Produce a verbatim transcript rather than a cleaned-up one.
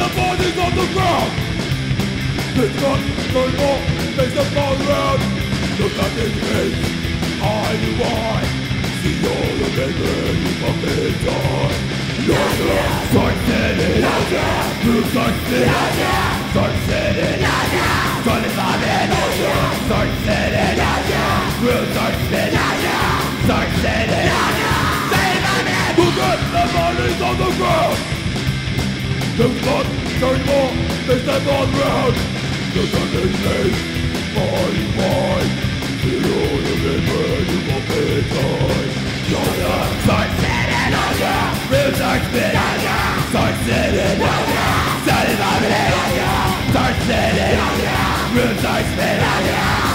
the bodies on the ground. It's not no more, makes them fall around. Look at this face, eye to eye. See all the men you fucking die. Nausea, start sitting. Nausea, you start sitting. Nausea, start sitting. Nausea, start living. Nausea, start sitting. Nausea, we'll start spinning. Nausea, start sitting. Nausea, stay living. Look at the bodies on the ground. There's not turn more, there's them all round. Look at this face, eye to eye. See all the men you fucking die. Nausea, start sitting. Nausea, we'll start spinning. Nausea, start sitting. Nausea, start living. Nausea, start sitting. Nausea, we'll start spinning. Nausea.